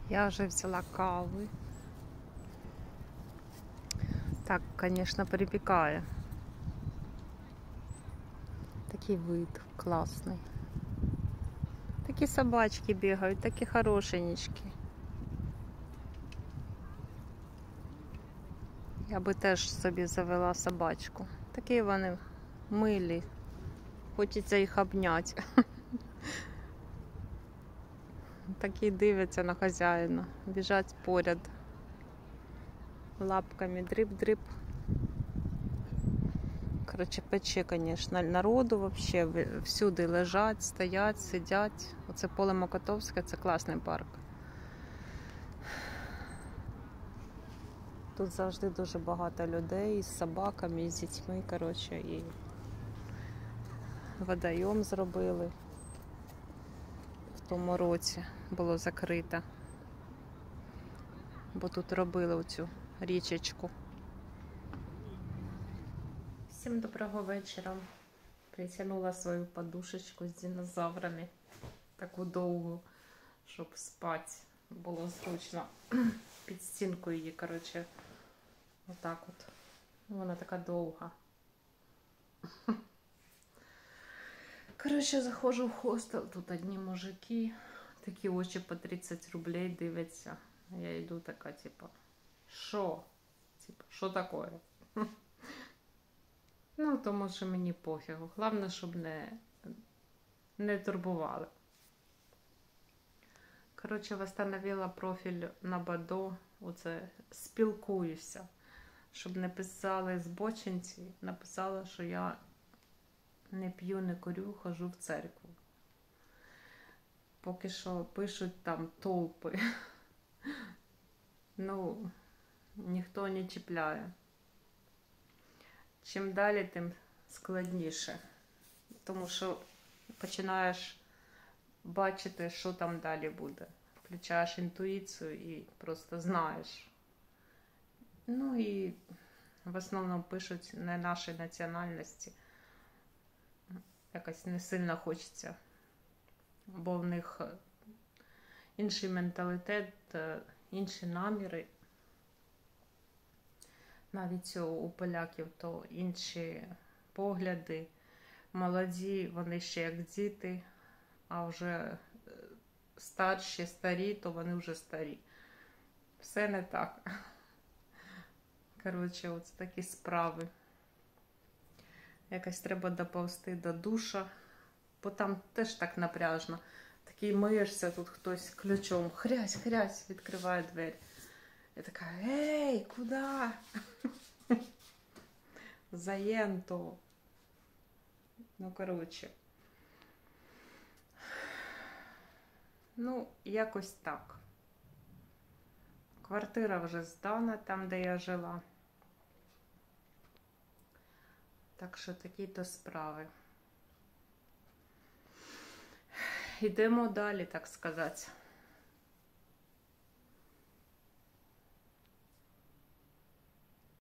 Я вже взяла кави. Так, звісно, припікає. Такий вид класний. Такі собачки бігають, такі хорошенечки. Я би теж собі завела собачку. Такі вони милі. Хочеться їх обняти. Такі дивляться на хазяїна. Біжать поряд. Лапками дріп-дріп. Короче, пече, звісно, народу вообще. Всюди лежать, стоять, сидять. Оце поле Мокотовське, це класний парк. Тут завжди дуже багато людей із собаками, і з дітьми, коротше, і водойом зробили. В тому році було закрито. Бо тут робили оцю річечку. Всім доброго вечора. Притягнула свою подушечку з динозаврами. Таку довгу, щоб спати було зручно. Під стінку її, коротше, отак от. Вона така довга. Коротше, заходжу в хостел, тут одні мужики, такі очі по 30 рублей дивляться. Я йду така, типа, що? Типа, що таке? Ну, тому що мені пофігу. Головне, щоб не турбували. Коротше, восстановила профіль на Бадо. Оце спілкуюся. Щоб не писали збочинці, написала, що я не п'ю, не курю, хожу в церкву. Поки що пишуть там толпи. Ну, ніхто не чіпляє. Чим далі, тим складніше. Тому що починаєш бачити, що там далі буде. Включаєш інтуїцію і просто знаєш. Ну і в основному пишуть не нашої національності. Якось не сильно хочеться. Бо в них інший менталітет, інші наміри. Навіть у поляків то інші погляди. Молоді, вони ще як діти, а вже старші, старі, то вони вже старі. Все не так. Коротше, ось такі справи. Якось треба доповзти до душа, бо там теж так напряжно. Такий миєшся, тут хтось ключом хрясь-хрясь відкриває двері. Я така, ей, куди? Заєнто. Ну, коротше. Ну, якось так. Квартира вже здана, там, де я жила. Так що такі-то справи. Йдемо далі, так сказати.